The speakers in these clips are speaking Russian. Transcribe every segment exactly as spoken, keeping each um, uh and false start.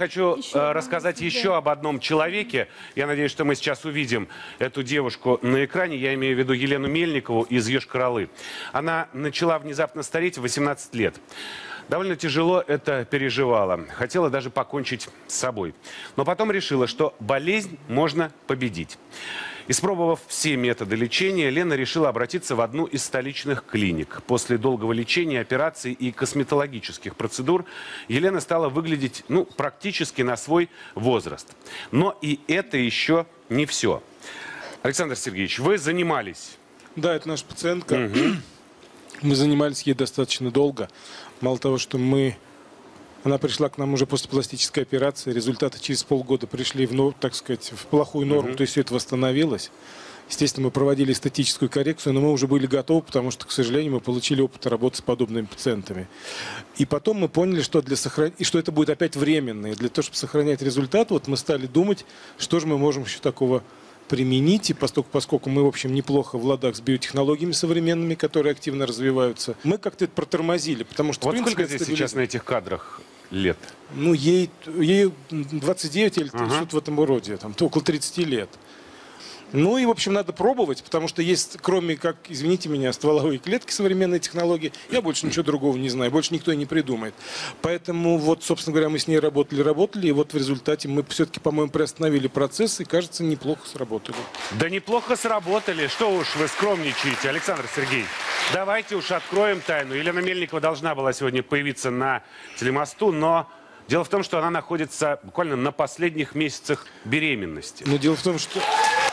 хочу Еще э, одна рассказать мысль, еще да. об одном человеке. Я надеюсь, что мы сейчас увидим эту девушку на экране. Я имею в виду Елену Мельникову из Йошкар-Олы. Она начала внезапно стареть в восемнадцать лет. Довольно тяжело это переживала. Хотела даже покончить с собой. Но потом решила, что болезнь можно победить. Испробовав все методы лечения, Лена решила обратиться в одну из столичных клиник. После долгого лечения, операций и косметологических процедур Елена стала выглядеть, ну, практически на свой возраст. Но и это еще не все. Александр Сергеевич, вы занимались. Да, это наша пациентка. Угу. Мы занимались ей достаточно долго. Мало того, что мы... Она пришла к нам уже после пластической операции. Результаты через полгода пришли в, ну, так сказать, в плохую норму. Угу. То есть все это восстановилось. Естественно, мы проводили эстетическую коррекцию, но мы уже были готовы, потому что, к сожалению, мы получили опыт работы с подобными пациентами. И потом мы поняли, что, для сохран... и что это будет опять временно. И для того, чтобы сохранять результат, вот мы стали думать, что же мы можем еще такого применить. И поскольку, поскольку мы, в общем, неплохо в ладах с биотехнологиями современными, которые активно развиваются, мы как-то это протормозили. Потому что, Вот в принципе, сколько здесь сейчас на этих кадрах лет? Ну, ей, ей двадцать девять или Ага. что-то в этом роде, там, около тридцати лет. Ну и, в общем, надо пробовать, потому что есть, кроме, как, извините меня, стволовые клетки, современные технологии, я больше ничего другого не знаю, больше никто и не придумает. Поэтому, вот, собственно говоря, мы с ней работали, работали, и вот в результате мы все-таки, по-моему, приостановили процесс, и, кажется, неплохо сработали. Да неплохо сработали. Что уж вы скромничаете, Александр Сергеевич. Давайте уж откроем тайну. Елена Мельникова должна была сегодня появиться на телемосту, но дело в том, что она находится буквально на последних месяцах беременности. Но дело в том, что...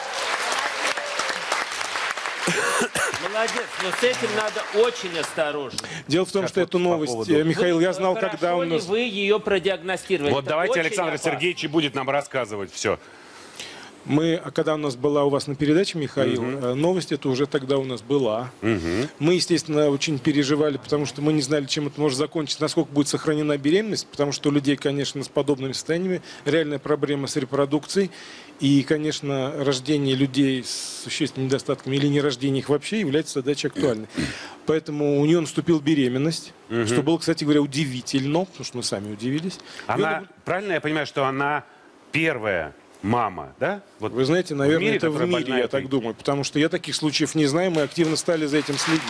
Молодец, но с этим надо очень осторожно. Дело в том, Как что вот эту по новость, поводу- э, Михаил, я Вы, знал, хорошо когда у ли нас... вы ее продиагностировали? Вот Это давайте очень Александр опасно. Сергеевич и будет нам рассказывать все. Мы, а когда у нас была у вас на передаче, Михаил, э, новость эта уже тогда у нас была. Мы, естественно, очень переживали, потому что мы не знали, чем это может закончиться, насколько будет сохранена беременность, потому что у людей, конечно, с подобными состояниями реальная проблема с репродукцией. И, конечно, рождение людей с существенными недостатками или не рождение их вообще является задачей актуальной. Поэтому у нее наступила беременность, что было, кстати говоря, удивительно, потому что мы сами удивились. И Она, он- правильно я понимаю, что она первая мама, да? Вот Вы знаете, в наверное, мире, это в которая мире, больна я этой- так думаю, потому что я таких случаев не знаю, мы активно стали за этим следить.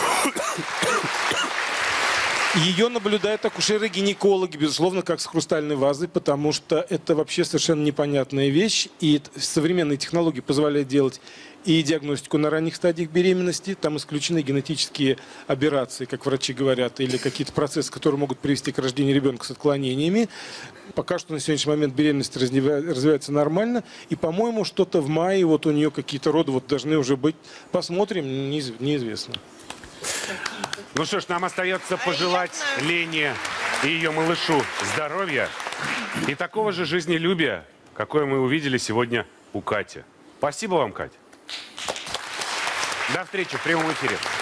Ее наблюдают акушеры-гинекологи, безусловно, как с хрустальной вазой, потому что это вообще совершенно непонятная вещь, и современные технологии позволяют делать и диагностику на ранних стадиях беременности, там исключены генетические аберрации, как врачи говорят, или какие-то процессы, которые могут привести к рождению ребенка с отклонениями. Пока что на сегодняшний момент беременность развивается нормально, и, по-моему, что-то в мае вот у нее какие-то роды вот должны уже быть. Посмотрим, неиз- неизвестно. Ну что ж, нам остается пожелать Лене и ее малышу здоровья и такого же жизнелюбия, какое мы увидели сегодня у Кати. Спасибо вам, Катя. До встречи в прямом эфире.